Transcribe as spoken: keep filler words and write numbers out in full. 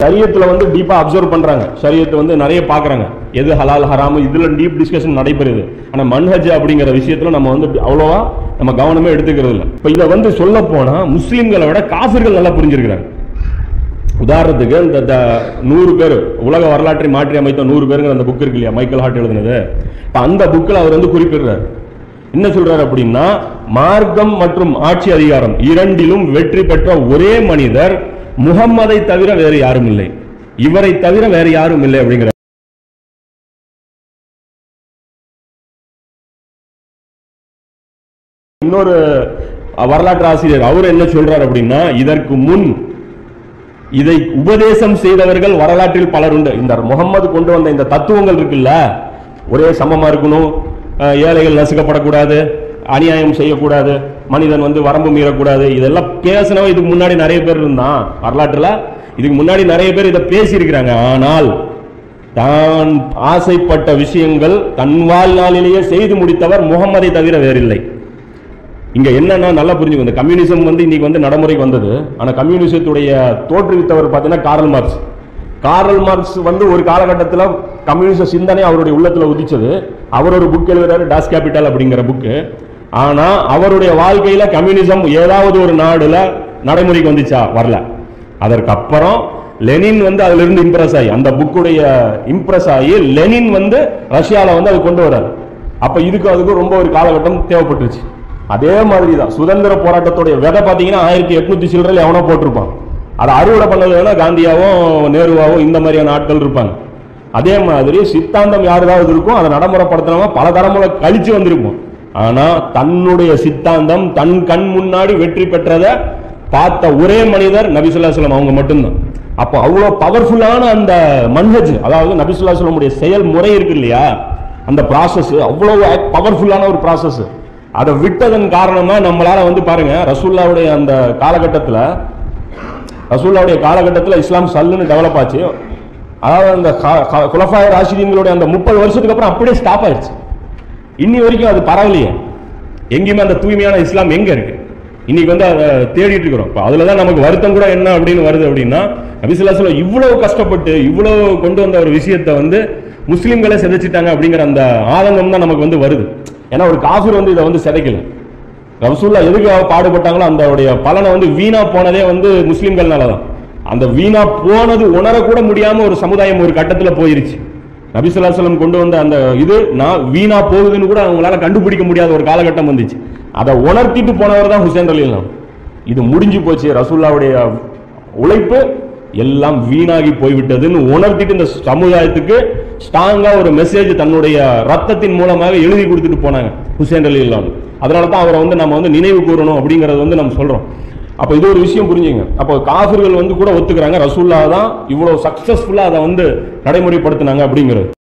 ஷரியத்துல வந்து டீப்பா அப்சர்வ் பண்றாங்க, ஷரியத்தை வந்து நிறைய பாக்குறாங்க, எது ஹலால் ஹராம் இதுல டீப் டிஸ்கஷன் நடைபெறுது. ஆனா மன்ஹஜ் அப்படிங்கிற விஷயத்துல நம்ம வந்து அவ்வளவா நம்ம கவனமே எடுத்துக்கிறது இல்லை. இப்ப இதை வந்து சொல்ல போனா முஸ்லிம்களை விட காஃபிர்கள் நல்லா புரிஞ்சிருக்கிறாங்க. உதாரணத்துக்கு இந்த நூறு பேர் உலக வரலாற்றை மாற்றி அமைத்த நூறு பேருங்கிற அந்த புக் இருக்கு இல்லையா, மைக்கேல் ஹார்ட் எழுதுனது. அந்த புக்கில் அவர் வந்து குறிப்பிடுறார், என்ன சொல்றாரு அப்படின்னா, மார்க்கம் மற்றும் ஆட்சி அதிகாரம் இரண்டிலும் வெற்றி பெற்ற ஒரே மனிதர் முகம்மதை தவிர வேறு யாரும் இல்லை, இவரை தவிர வேறு யாரும் இல்லை அப்படிங்கிற. இன்னொரு வரலாற்று ஆசிரியர் அவர் என்ன சொல்றார் அப்படின்னா, இதற்கு முன் இதை உபதேசம் செய்தவர்கள் வரலாற்றில் பலர் உண்டு. இந்த முகம்மது கொண்டு வந்த இந்த தத்துவங்கள் இருக்குல்ல, ஒரே சமமா இருக்கணும், ஏழைகள் நசுக்கப்படக்கூடாது, அநியாயம் செய்யக்கூடாது, மனிதன் வந்து வரம்பு மீறக்கூடாது, இதெல்லாம் பேசினவன் இதுக்கு முன்னாடி நிறைய பேர் இருந்தான் வரலாற்றுல. இதுக்கு முன்னாடி நிறைய பேர் இதை பேசி இருக்கிறாங்க. ஆனால் தான் ஆசைப்பட்ட விஷயங்கள் தன் வாழ்நாளிலேயே செய்து முடித்தவர் முகம்மதை தவிர வேறில்லை. இங்க என்னன்னா நல்லா புரிஞ்சுக்கணும், இந்த கம்யூனிசம் வந்து இன்னைக்கு வந்து நடைமுறைக்கு வந்தது. ஆனா கம்யூனிசத்துடைய தோற்றுவித்தவர் பார்த்தீங்கன்னா காரல் மார்க்ஸ். காரல் மார்க்ஸ் வந்து ஒரு காலகட்டத்தில் கம்யூனிச சிந்தனை அவருடைய உள்ளத்துல உதிச்சது. அவர் ஒரு புக் எழுதுறாரு, டாஸ் கேபிட்டல் அப்படிங்கிற புக்கு. ஆனா அவருடைய வாழ்க்கையில கம்யூனிசம் ஏதாவது ஒரு நாடுல நடைமுறைக்கு வந்துச்சா? வரல. அதற்கு அப்புறம் லெனின் வந்து அதுல இருந்து இம்ப்ரெஸ் ஆகி, அந்த புக்குடைய இம்ப்ரெஸ் ஆகி லெனின் வந்து ரஷ்யால வந்து அது கொண்டு வர்றாரு. அப்ப இதுக்கு அதுக்கு ரொம்ப ஒரு காலகட்டம் தேவைப்பட்டுருச்சு. அதே மாதிரி தான் சுதந்திர போராட்டத்துடைய விதை பார்த்தீங்கன்னா ஆயிரத்தி எட்நூத்தி சில்லறையில் எவனோ போட்டிருப்பான். அதை அறுவடை பண்ணதுன்னா காந்தியாவும் நேருவாவும் இந்த மாதிரியான ஆட்கள் இருப்பாங்க. அதே மாதிரி சித்தாந்தம் யாருதாவது இருக்கும், அதை நடைமுறைப்படுத்தினவங்க பல தலைமுறை கழிச்சு வந்திருக்கும். ஆனா தன்னுடைய சித்தாந்தம் தன் கண் முன்னாடி வெற்றி பெற்றதை பார்த்த ஒரே மனிதர் நபி ஸல்லல்லாஹு அலைஹி வஸல்லம் அவங்க மட்டும்தான். அப்போ அவ்வளவு பவர்ஃபுல்லான அந்த மன்ஹஜ், அதாவது நபி ஸல்லல்லாஹு அலைஹி வஸல்லம் உடைய செயல்முறை இருக்கு இல்லையா, அந்த ப்ராசஸ் அவ்வளவு பவர்ஃபுல்லான ஒரு ப்ராசஸ். அதை விட்டதன் காரணமா நம்மளால வந்து பாருங்க, ரசூலுல்லாஹ்வுடைய அந்த காலகட்டத்தில் ரசூலுல்லாஹ்வுடைய காலகட்டத்தில் இஸ்லாம் சல்லுன்னு டெவலப் ஆச்சு. அதாவது அந்த குலஃபாய ராஷிதீன்களுடைய அந்த முப்பது வருஷத்துக்கு அப்புறம் அப்படியே ஸ்டாப் ஆயிடுச்சு. இன்னி வரைக்கும் அது பரவலையே, எங்கேயுமே அந்த தூய்மையான இஸ்லாம் எங்க இருக்கு? இன்னைக்கு வந்து அதை தேடிட்டு இருக்கிறோம். அதுலதான் நமக்கு வருத்தம் கூட என்ன அப்படின்னு வருது அப்படின்னா, நபி ஸல்லல்லாஹு அலைஹி வஸல்லம் இவ்வளவு கஷ்டப்பட்டு இவ்வளவு கொண்டு வந்த ஒரு விஷயத்தை வந்து முஸ்லிம்களே சிதைச்சிட்டாங்க அப்படிங்கிற அந்த ஆதங்கம் தான் நமக்கு வந்து வருது. ஏன்னா ஒரு காஃபிர் வந்து இதை வந்து சிதைக்கல. ரசூலுல்லாஹ் எதுக்காக பாடுபட்டாங்களோ அந்த பலனை வந்து வீணா போனதே வந்து முஸ்லிம்கள்னாலதான். அந்த வீணா போனது உணரக்கூட முடியாம ஒரு சமுதாயம் ஒரு கட்டத்துல போயிருச்சு. நபி ஸல்லல்லாஹு அலைஹி வஸல்லம் கொண்டு வந்த அந்த இது நான் வீணா போகுதுன்னு கூட அவங்களால கண்டுபிடிக்க முடியாத ஒரு காலகட்டம் வந்துச்சு. அதை உணர்த்திட்டு போனவர் தான் ஹுசைன் ரலியல்லாஹு. இது முடிஞ்சு போச்சு, ரசூலுல்லாஹ்வுடைய உழைப்பு எல்லாம் வீணாகி போய்விட்டதுன்னு உணர்த்திட்டு இந்த சமுதாயத்துக்கு ஸ்ட்ராங்கா ஒரு மெசேஜ் தன்னுடைய ரத்தத்தின் மூலமாக எழுதி கொடுத்துட்டு போனாங்க ஹுசைன் ரலியல்லாஹு. அதனால தான் அவரை வந்து நம்ம வந்து நினைவு கூறணும் அப்படிங்கறது வந்து நம்ம சொல்றோம். அப்ப இது ஒரு விஷயம் புரிஞ்சுங்க. அப்போ காஃபிர்கள் வந்து கூட ஒத்துக்கிறாங்க ரசூலுல்லாஹ் தான் இவ்வளவு சக்சஸ்ஃபுல்லா அதை வந்து நடைமுறைப்படுத்தினாங்க அப்படிங்கிறது.